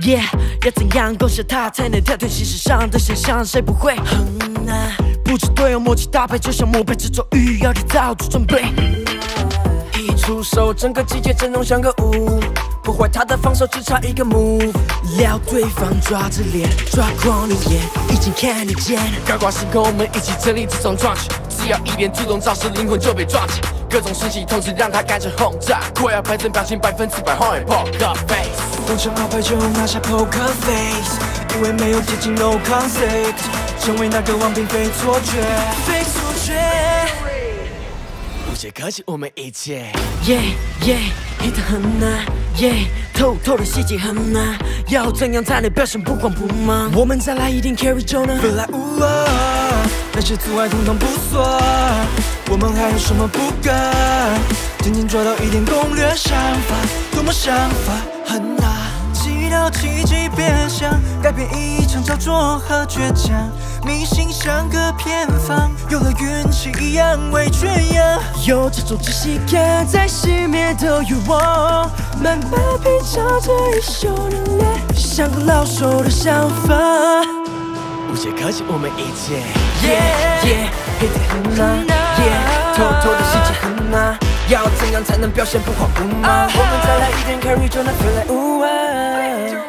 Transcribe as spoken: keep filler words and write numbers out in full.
Yeah， 要怎样攻下它才能跳脱现实上的想象？谁不会很难？不知队友默契搭配，就像目标执着欲，要提早做准备。 一出手，整个季节阵容像个舞，破坏他的防守只差一个 move， 撩对方抓着脸，抓狂的眼，已经看得见。 高挂星空，我们一起成立这种壮举，只要一点主动造势，灵魂就被抓起。各种讯息同时让他感觉轰炸，快要摆正表情百分之百换 poker face。 东墙鳌拜就拿下 poker face， 因为没有接近 no concept， 成为那个王并非错觉，非错觉。 无懈可击，我们一切。 Yeah yeah，hit 很难。Yeah， 透透的细节很难，要怎样才能表现不慌不忙？我们再来一点 carry 就能。 飞来无啊，那些阻碍统统不算，我们还有什么不敢？紧紧抓到一点攻略想法，多么想法很难。祈祷奇迹变相，改变一场焦灼和倔强。迷信像个偏方，有了运气一样会缺氧。 有这种窒息感在熄灭的欲望，慢慢品尝这一宿能量，像个老手的想法。 无懈可击，我们一切。 Yeah yeah，hit 很难。Yeah， 透透的细节很难，要怎样才能表现不慌不忙？ 我们再来一点 carry 就能飞来无碍。